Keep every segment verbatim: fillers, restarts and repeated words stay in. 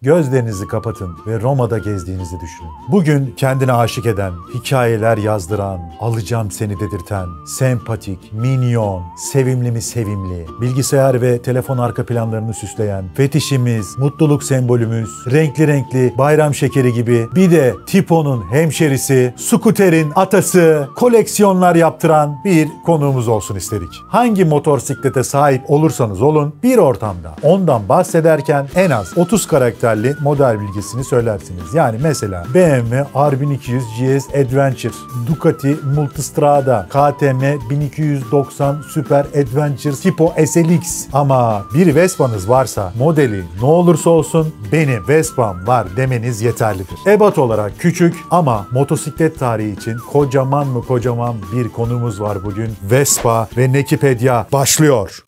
Gözlerinizi kapatın ve Roma'da gezdiğinizi düşünün. Bugün kendine aşık eden, hikayeler yazdıran, alacağım seni dedirten, sempatik, minyon, sevimli mi sevimli, bilgisayar ve telefon arka planlarını süsleyen, fetişimiz, mutluluk sembolümüz, renkli renkli bayram şekeri gibi, bir de Tipo'nun hemşerisi, skuterin atası, koleksiyonlar yaptıran bir konuğumuz olsun istedik. Hangi motosiklete sahip olursanız olun, bir ortamda ondan bahsederken en az otuz karakterli model bilgisini söylersiniz. Yani mesela B M W R bin iki yüz G S Adventure, Ducati Multistrada, K T M bin iki yüz doksan Super Adventure Tipo S L X. Ama bir Vespa'nız varsa, modeli ne olursa olsun benim Vespa'm var demeniz yeterlidir. Ebat olarak küçük ama motosiklet tarihi için kocaman mı kocaman bir konumuz var bugün. Vespa ve Nekipedia başlıyor.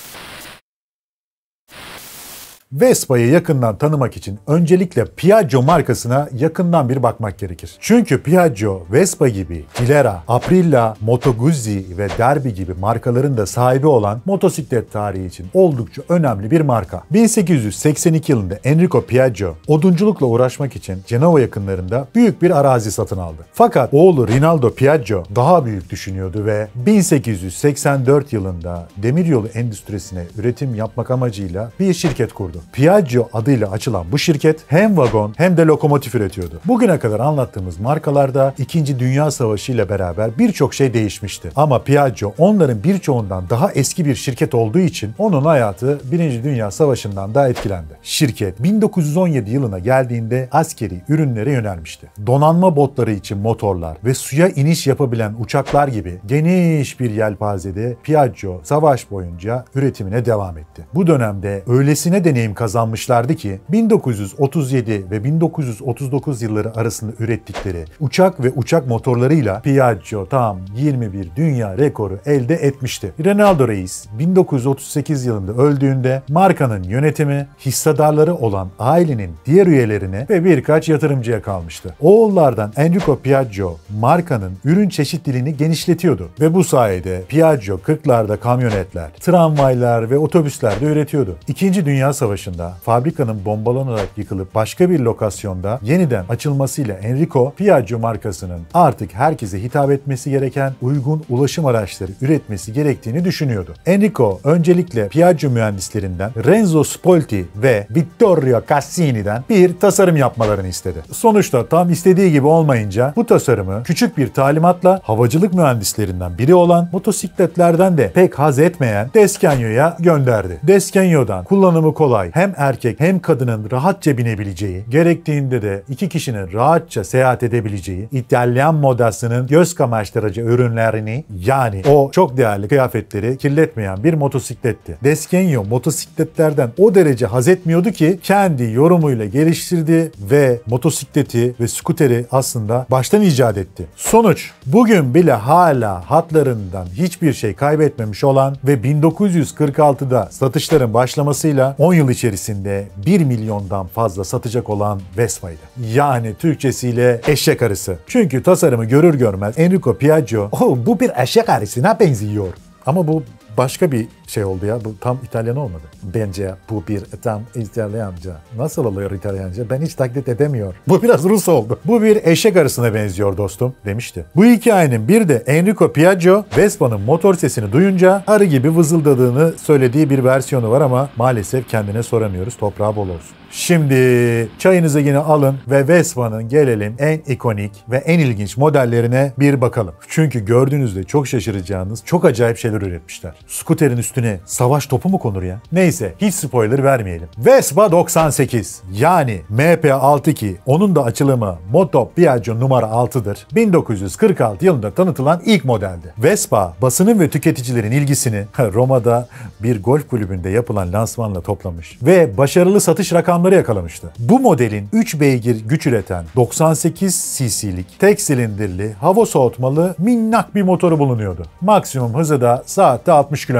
Vespa'yı yakından tanımak için öncelikle Piaggio markasına yakından bir bakmak gerekir. Çünkü Piaggio, Vespa gibi Gilera, Aprilia, Moto Guzzi ve Derby gibi markaların da sahibi olan motosiklet tarihi için oldukça önemli bir marka. bin sekiz yüz seksen iki yılında Enrico Piaggio odunculukla uğraşmak için Cenova yakınlarında büyük bir arazi satın aldı. Fakat oğlu Rinaldo Piaggio daha büyük düşünüyordu ve bin sekiz yüz seksen dört yılında demiryolu endüstrisine üretim yapmak amacıyla bir şirket kurdu. Piaggio adıyla açılan bu şirket hem vagon hem de lokomotif üretiyordu. Bugüne kadar anlattığımız markalarda İkinci Dünya Savaşı ile beraber birçok şey değişmişti. Ama Piaggio onların birçoğundan daha eski bir şirket olduğu için onun hayatı Birinci Dünya Savaşı'ndan da etkilendi. Şirket bin dokuz yüz on yedi yılına geldiğinde askeri ürünlere yönelmişti. Donanma botları için motorlar ve suya iniş yapabilen uçaklar gibi geniş bir yelpazede Piaggio savaş boyunca üretimine devam etti. Bu dönemde öylesine deneyim kazanmışlardı ki bin dokuz yüz otuz yedi ve bin dokuz yüz otuz dokuz yılları arasında ürettikleri uçak ve uçak motorlarıyla Piaggio tam yirmi bir dünya rekoru elde etmişti. Rinaldo Reis bin dokuz yüz otuz sekiz yılında öldüğünde markanın yönetimi hissedarları olan ailenin diğer üyelerine ve birkaç yatırımcıya kalmıştı. Oğullardan Enrico Piaggio markanın ürün çeşitliliğini genişletiyordu ve bu sayede Piaggio kırklarda kamyonetler, tramvaylar ve otobüsler de üretiyordu. İkinci Dünya Savaşı fabrikanın bombalanarak yıkılıp başka bir lokasyonda yeniden açılmasıyla Enrico, Piaggio markasının artık herkese hitap etmesi gereken uygun ulaşım araçları üretmesi gerektiğini düşünüyordu. Enrico öncelikle Piaggio mühendislerinden Renzo Spolti ve Vittorio Cassini'den bir tasarım yapmalarını istedi. Sonuçta tam istediği gibi olmayınca bu tasarımı küçük bir talimatla havacılık mühendislerinden biri olan motosikletlerden de pek haz etmeyen Descanio'ya gönderdi. Descanio'dan kullanımı kolay, hem erkek hem kadının rahatça binebileceği, gerektiğinde de iki kişinin rahatça seyahat edebileceği İtalyan modasının göz kamaştırıcı ürünlerini, yani o çok değerli kıyafetleri kirletmeyen bir motosikletti. Descanio motosikletlerden o derece haz etmiyordu ki kendi yorumuyla geliştirdi ve motosikleti ve skuteri aslında baştan icat etti. Sonuç, bugün bile hala hatlarından hiçbir şey kaybetmemiş olan ve bin dokuz yüz kırk altıda satışların başlamasıyla on yıl içerisinde bir milyondan fazla satacak olan Vespa'ydı. Yani Türkçesiyle eşek arısı. Çünkü tasarımı görür görmez Enrico Piaggio, oh, bu bir eşek arısına benziyor. Ama bu başka bir şey oldu ya. Bu tam İtalyan olmadı. Bence bu bir tam İtalyanca. Nasıl oluyor İtalyanca? Ben hiç taklit edemiyor. Bu biraz Rus oldu. Bu bir eşek arısına benziyor dostum demişti. Bu hikayenin bir de Enrico Piaggio Vespa'nın motor sesini duyunca arı gibi vızıldadığını söylediği bir versiyonu var ama maalesef kendine soramıyoruz. Toprağı bol olsun. Şimdi çayınızı yine alın ve Vespa'nın gelelim en ikonik ve en ilginç modellerine bir bakalım. Çünkü gördüğünüzde çok şaşıracağınız çok acayip şeyler üretmişler. Skuterin üstüne savaş topu mu konur ya? Neyse, hiç spoiler vermeyelim. Vespa doksan sekiz, yani M P altı iki, onun da açılımı Moto Piaggio numara altı'dır. bin dokuz yüz kırk altı yılında tanıtılan ilk modeldi. Vespa basının ve tüketicilerin ilgisini Roma'da bir golf kulübünde yapılan lansmanla toplamış ve başarılı satış rakamları yakalamıştı. Bu modelin üç beygir güç üreten doksan sekiz cc'lik tek silindirli hava soğutmalı minnak bir motoru bulunuyordu. Maksimum hızı da saatte altmış kilometreydi.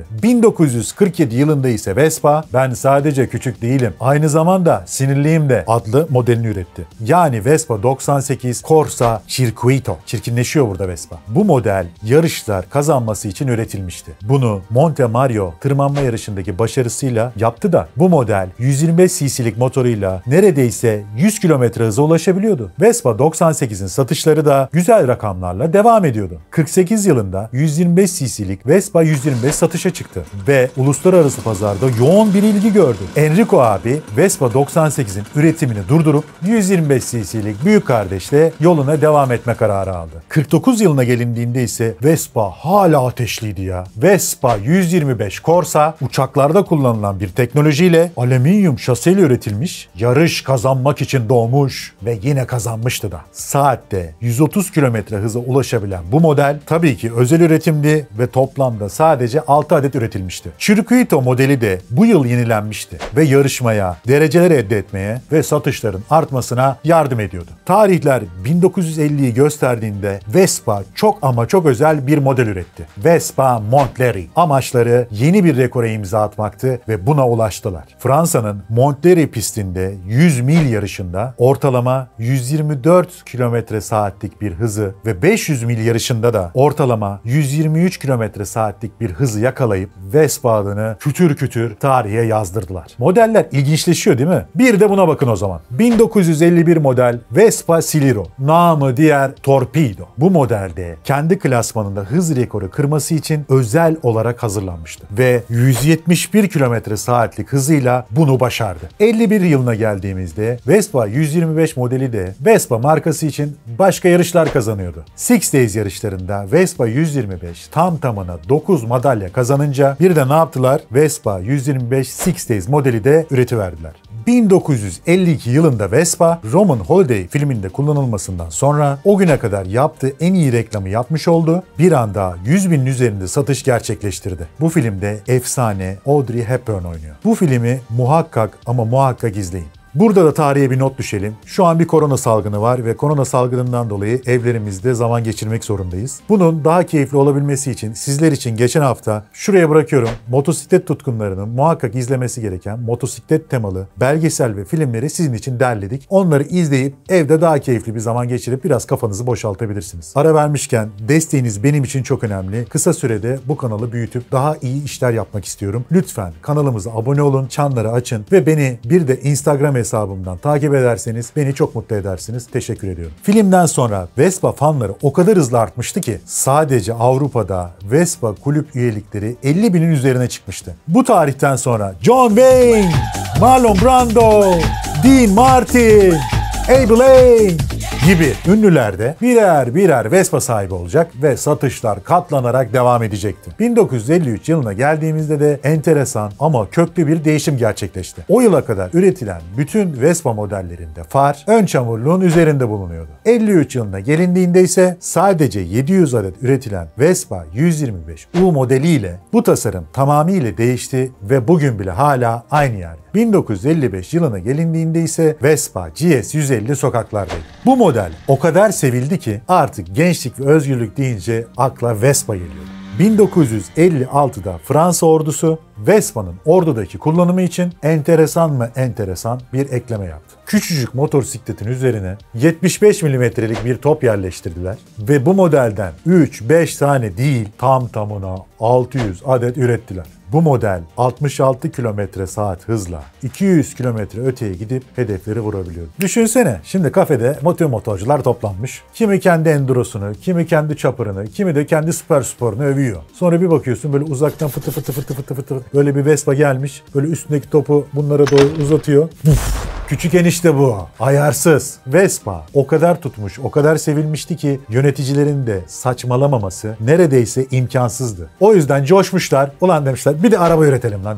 bin dokuz yüz kırk yedi yılında ise Vespa, ben sadece küçük değilim, aynı zamanda sinirliyim de adlı modelini üretti. Yani Vespa doksan sekiz Corsa Circuito. Çirkinleşiyor burada Vespa. Bu model yarışlar kazanması için üretilmişti. Bunu Monte Mario tırmanma yarışındaki başarısıyla yaptı da bu model yüz yirmi beş cc'lik motoruyla neredeyse yüz kilometre hıza ulaşabiliyordu. Vespa doksan sekizin satışları da güzel rakamlarla devam ediyordu. kırk sekiz yılında yüz yirmi beş cc'lik Vespa yüz yirmi beş satışa çıktı ve uluslararası pazarda yoğun bir ilgi gördü. Enrico abi Vespa doksan sekizin üretimini durdurup yüz yirmi beş cc'lik büyük kardeşle yoluna devam etme kararı aldı. kırk dokuz yılına gelindiğinde ise Vespa hala ateşliydi ya. Vespa yüz yirmi beş Corsa uçaklarda kullanılan bir teknolojiyle alüminyum şaseyle üretilmiş, yarış kazanmak için doğmuş ve yine kazanmıştı da. Saatte yüz otuz kilometre hıza ulaşabilen bu model tabii ki özel üretimdi ve toplamda sadece altı adet üretilmişti. Circuito modeli de bu yıl yenilenmişti ve yarışmaya, dereceler elde etmeye ve satışların artmasına yardım ediyordu. Tarihler bin dokuz yüz elliyi gösterdiğinde Vespa çok ama çok özel bir model üretti. Vespa Montleri. Amaçları yeni bir rekora imza atmaktı ve buna ulaştılar. Fransa'nın Montleri pistinde yüz mil yarışında ortalama yüz yirmi dört kilometre saatlik bir hızı ve beş yüz mil yarışında da ortalama yüz yirmi üç kilometre saatlik bir hızı yakalayıp Vespa adını kütür kütür tarihe yazdırdılar. Modeller ilginçleşiyor değil mi? Bir de buna bakın o zaman. bin dokuz yüz elli bir model Vespa Ciliro, namı diğer Torpedo. Bu modelde kendi klasmanında hız rekoru kırması için özel olarak hazırlanmıştı ve yüz yetmiş bir kilometre saatlik hızıyla bunu başardı. elli bir yılına geldiğimizde Vespa yüz yirmi beş modeli de Vespa markası için başka yarışlar kazanıyordu. Six Days yarışlarında Vespa yüz yirmi beş tam tamına dokuz madalya kazanınca bir de ne yaptılar? Vespa yüz yirmi beş Six Days modeli de üretiverdiler. bin dokuz yüz elli iki yılında Vespa, Roman Holiday filminde kullanılmasından sonra o güne kadar yaptığı en iyi reklamı yapmış oldu. Bir anda yüz binin üzerinde satış gerçekleştirdi. Bu filmde efsane Audrey Hepburn oynuyor. Bu filmi muhakkak ama muhakkak izleyin. Burada da tarihe bir not düşelim. Şu an bir korona salgını var ve korona salgınından dolayı evlerimizde zaman geçirmek zorundayız. Bunun daha keyifli olabilmesi için sizler için geçen hafta şuraya bırakıyorum motosiklet tutkunlarının muhakkak izlemesi gereken motosiklet temalı belgesel ve filmleri sizin için derledik. Onları izleyip evde daha keyifli bir zaman geçirip biraz kafanızı boşaltabilirsiniz. Ara vermişken desteğiniz benim için çok önemli. Kısa sürede bu kanalı büyütüp daha iyi işler yapmak istiyorum. Lütfen kanalımıza abone olun, çanları açın ve beni bir de Instagram hesabımdan takip ederseniz beni çok mutlu edersiniz. Teşekkür ediyorum. Filmden sonra Vespa fanları o kadar hızlı artmıştı ki sadece Avrupa'da Vespa kulüp üyelikleri elli binin üzerine çıkmıştı. Bu tarihten sonra John Wayne, Marlon Brando, Dean Martin, Abel Lane gibi ünlüler de birer birer Vespa sahibi olacak ve satışlar katlanarak devam edecekti. bin dokuz yüz elli üç yılına geldiğimizde de enteresan ama köklü bir değişim gerçekleşti. O yıla kadar üretilen bütün Vespa modellerinde far ön çamurluğun üzerinde bulunuyordu. elli üç yılına gelindiğinde ise sadece yedi yüz adet üretilen Vespa yüz yirmi beş U modeliyle bu tasarım tamamıyla değişti ve bugün bile hala aynı yerde. bin dokuz yüz elli beş yılına gelindiğinde ise Vespa G S yüz elli sokaklardaydı. Bu model o kadar sevildi ki artık gençlik ve özgürlük deyince akla Vespa geliyor. bin dokuz yüz elli altıda Fransa ordusu Vespa'nın ordudaki kullanımı için enteresan mı enteresan bir ekleme yaptı. Küçücük motosikletin üzerine yetmiş beş milimetrelik bir top yerleştirdiler ve bu modelden üç beş tane değil tam tamına altı yüz adet ürettiler. Bu model altmış altı kilometre saat hızla iki yüz kilometre öteye gidip hedefleri vurabiliyor. Düşünsene şimdi kafede motor motorcular toplanmış. Kimi kendi endurosunu, kimi kendi chopper'ını, kimi de kendi süper sporunu övüyor. Sonra bir bakıyorsun böyle uzaktan fıtı fıtı fıtı fıtı fıtı böyle bir Vespa gelmiş. Böyle üstündeki topu bunlara doğru uzatıyor. Küçük enişte bu. Ayarsız. Vespa o kadar tutmuş, o kadar sevilmişti ki yöneticilerin de saçmalamaması neredeyse imkansızdı. O yüzden coşmuşlar. Ulan demişler bir de araba üretelim lan demişler.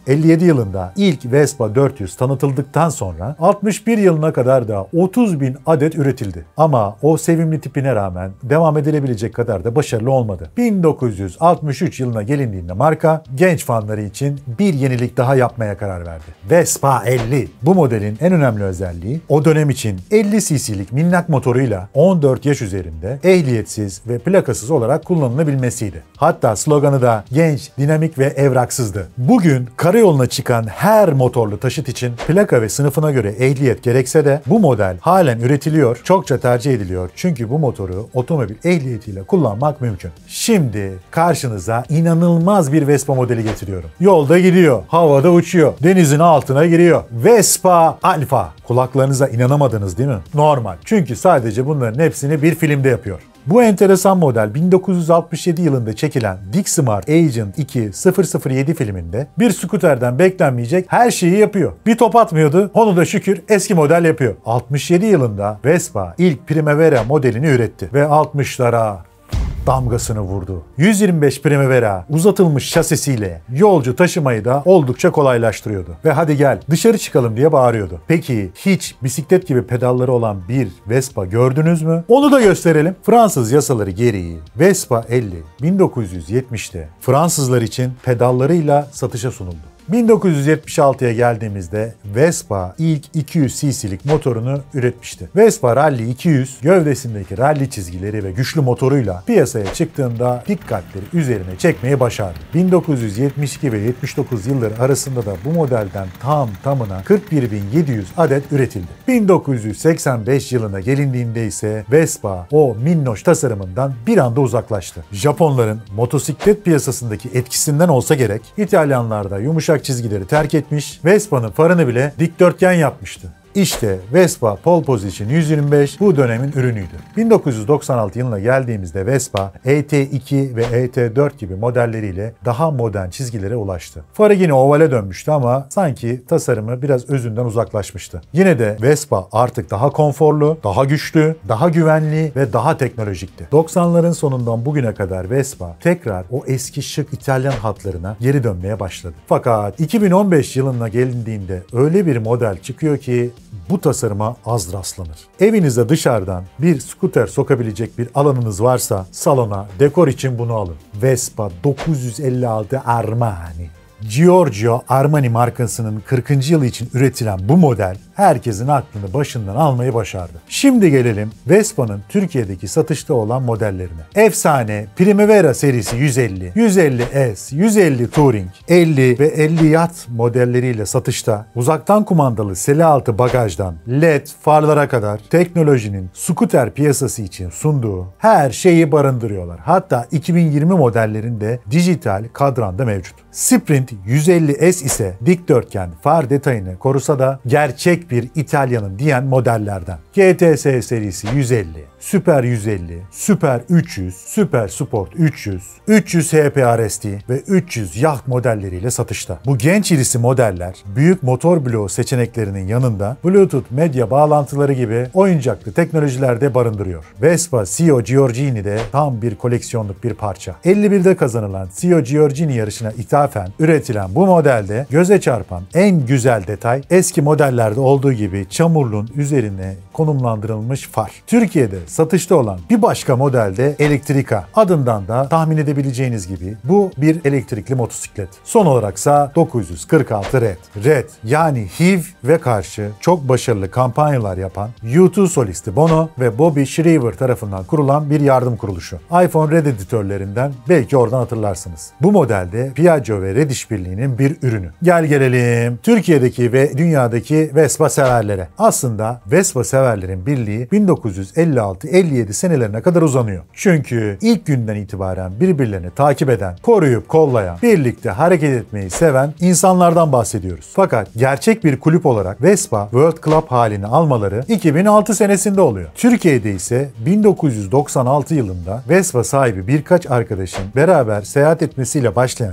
elli yedi yılında ilk Vespa dört yüz tanıtıldıktan sonra altmış bir yılına kadar da otuz bin adet üretildi. Ama o sevimli tipine rağmen devam edilebilecek kadar da başarılı olmadı. bin dokuz yüz altmış üç yılına gelindiğinde marka genç fanları için bir yenilik daha yapmaya karar verdi. Vespa elli. Bu modelin en önemli özelliği o dönem için elli cc'lik minnak motoruyla on dört yaş üzerinde ehliyetsiz ve plakasız olarak kullanılabilmesiydi. Hatta sloganı da genç, dinamik ve evraksızdı. Bugün karayoluna çıkan her motorlu taşıt için plaka ve sınıfına göre ehliyet gerekse de bu model halen üretiliyor, çokça tercih ediliyor. Çünkü bu motoru otomobil ehliyetiyle kullanmak mümkün. Şimdi karşınıza inanılmaz bir Vespa modeli getiriyorum. Yolda gidiyor, havada uçuyor, denizin altına giriyor. Vespa Alfa. Kulaklarınıza inanamadınız değil mi? Normal. Çünkü sadece bunların hepsini bir filmde yapıyor. Bu enteresan model bin dokuz yüz altmış yedi yılında çekilen Dick Smart Agent iki sıfır sıfır yedi filminde bir skuterden beklenmeyecek her şeyi yapıyor. Bir top atmıyordu, onu da şükür eski model yapıyor. altmış yedi yılında Vespa ilk Primavera modelini üretti ve altmışlara damgasını vurdu. yüz yirmi beş Primavera uzatılmış şasisiyle yolcu taşımayı da oldukça kolaylaştırıyordu. Ve hadi gel dışarı çıkalım diye bağırıyordu. Peki hiç bisiklet gibi pedalları olan bir Vespa gördünüz mü? Onu da gösterelim. Fransız yasaları gereği Vespa elli bin dokuz yüz yetmişte Fransızlar için pedallarıyla satışa sunuldu. bin dokuz yüz yetmiş altıya geldiğimizde Vespa ilk iki yüz cc'lik motorunu üretmişti. Vespa Rally iki yüz gövdesindeki rally çizgileri ve güçlü motoruyla piyasaya çıktığında dikkatleri üzerine çekmeyi başardı. bin dokuz yüz yetmiş iki ve yetmiş dokuz yılları arasında da bu modelden tam tamına kırk bir bin yedi yüz adet üretildi. bin dokuz yüz seksen beş yılına gelindiğinde ise Vespa o minnoş tasarımından bir anda uzaklaştı. Japonların motosiklet piyasasındaki etkisinden olsa gerek İtalyanlarda yumuşak çizgileri terk etmiş, Vespa'nın farını bile dikdörtgen yapmıştı. İşte Vespa Pole Position yüz yirmi beş bu dönemin ürünüydü. bin dokuz yüz doksan altı yılına geldiğimizde Vespa E T iki ve E T dört gibi modelleriyle daha modern çizgilere ulaştı. Farı yine ovale dönmüştü ama sanki tasarımı biraz özünden uzaklaşmıştı. Yine de Vespa artık daha konforlu, daha güçlü, daha güvenli ve daha teknolojikti. doksanların sonundan bugüne kadar Vespa tekrar o eski şık İtalyan hatlarına geri dönmeye başladı. Fakat iki bin on beş yılına gelindiğinde öyle bir model çıkıyor ki bu tasarıma az rastlanır. Evinize dışarıdan bir skuter sokabilecek bir alanınız varsa salona, dekor için bunu alın. Vespa dokuz yüz elli altı Armani. Giorgio Armani markasının kırkıncı yılı için üretilen bu model herkesin aklını başından almayı başardı. Şimdi gelelim Vespa'nın Türkiye'deki satışta olan modellerine. Efsane Primavera serisi yüz elli, yüz elli S, yüz elli Touring, elli ve elli Yacht modelleriyle satışta, uzaktan kumandalı sele altı bagajdan L E D farlara kadar teknolojinin skuter piyasası için sunduğu her şeyi barındırıyorlar. Hatta iki bin yirmi modellerinde dijital kadran da mevcut. Sprint yüz elli S ise dikdörtgen far detayını korusa da gerçek bir İtalyanın diyen modellerden. G T S serisi yüz elli, Super yüz elli, Super üç yüz, Super Sport üç yüz, üç yüz H P R S T ve üç yüz Yacht modelleriyle satışta. Bu genç irisi modeller büyük motor bloğu seçeneklerinin yanında Bluetooth medya bağlantıları gibi oyuncaklı teknolojiler de barındırıyor. Vespa C E O Giorgini de tam bir koleksiyonluk bir parça. elli birde kazanılan C E O Giorgini yarışına ithafen üretilen bu modelde göze çarpan en güzel detay eski modellerde olduğu gibi çamurluğun üzerine konumlandırılmış far. Türkiye'de satışta olan bir başka modelde Elektrika. Adından da tahmin edebileceğiniz gibi bu bir elektrikli motosiklet. Son olaraksa dokuz yüz kırk altı Red. Red yani H I V'ye karşı çok başarılı kampanyalar yapan U iki solisti Bono ve Bobby Shriver tarafından kurulan bir yardım kuruluşu. iPhone Red editörlerinden belki oradan hatırlarsınız. Bu modelde Piaggio ve Red işbirliğinin bir ürünü. Gel gelelim Türkiye'deki ve dünyadaki Vespa severlere. Aslında Vespa severlerin birliği bin dokuz yüz elli altı elli yedi senelerine kadar uzanıyor. Çünkü ilk günden itibaren birbirlerini takip eden, koruyup kollayan, birlikte hareket etmeyi seven insanlardan bahsediyoruz. Fakat gerçek bir kulüp olarak Vespa World Club halini almaları iki bin altı senesinde oluyor. Türkiye'de ise bin dokuz yüz doksan altı yılında Vespa sahibi birkaç arkadaşın beraber seyahat etmesiyle başlayan serüven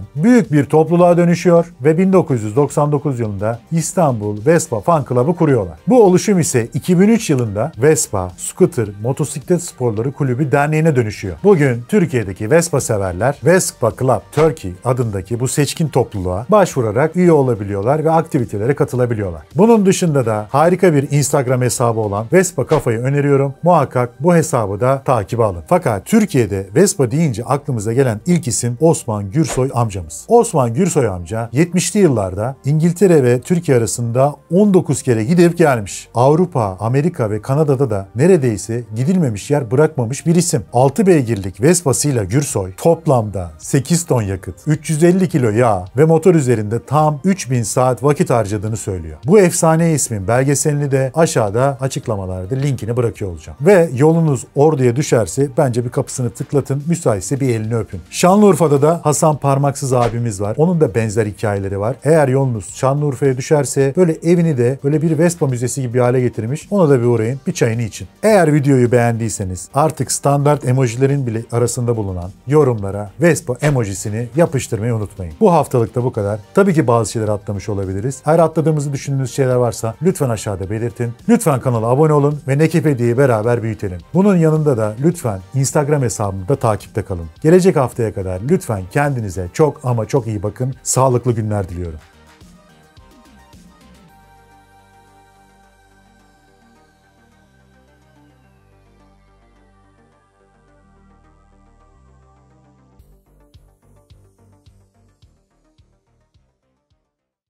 büyük bir topluluğa dönüşüyor ve bin dokuz yüz doksan dokuz yılında İstanbul Vespa Fan Club'ı kuruyorlar. Bu oluşum ise iki bin üç yılında Vespa, Scooter, Motosiklet Sporları Kulübü Derneği'ne dönüşüyor. Bugün Türkiye'deki Vespa severler Vespa Club Turkey adındaki bu seçkin topluluğa başvurarak üye olabiliyorlar ve aktivitelere katılabiliyorlar. Bunun dışında da harika bir Instagram hesabı olan Vespa Kafa'yı öneriyorum. Muhakkak bu hesabı da takibe alın. Fakat Türkiye'de Vespa deyince aklımıza gelen ilk isim Osman Gürsoy amcamız. Osman Gürsoy amca yetmişli yıllarda İngiltere ve Türkiye arasında on dokuz kere gidip gelmiş. Avrupa, Amerika ve Kanada'da da neredeyse gidilmemiş yer bırakmamış bir isim. altı beygirlik Vespa'sıyla Gürsoy toplamda sekiz ton yakıt, üç yüz elli kilo yağ ve motor üzerinde tam üç bin saat vakit harcadığını söylüyor. Bu efsane ismin belgeselini de aşağıda açıklamalarda linkini bırakıyor olacağım. Ve yolunuz Ordu'ya düşerse bence bir kapısını tıklatın, müsaitse bir elini öpün. Şanlıurfa'da da Hasan Parmaksız abimiz var. Onun da benzer hikayeleri var. Eğer yolunuz Şanlıurfa'ya düşerse böyle evini de böyle bir Vespa müzesi gibi bir hale getirmiş. Ona da bir uğrayın, bir çayını için. Eğer videoyu beğendiyseniz artık standart emojilerin bile arasında bulunan yorumlara Vespa emojisini yapıştırmayı unutmayın. Bu haftalık da bu kadar. Tabii ki bazı şeyler atlamış olabiliriz. Eğer atladığımızı düşündüğünüz şeyler varsa lütfen aşağıda belirtin. Lütfen kanala abone olun ve Nekipedi'yi beraber büyütelim. Bunun yanında da lütfen Instagram hesabımda takipte kalın. Gelecek haftaya kadar lütfen kendinize çok ama çok iyi bakın. Sağlıklı günler diliyorum.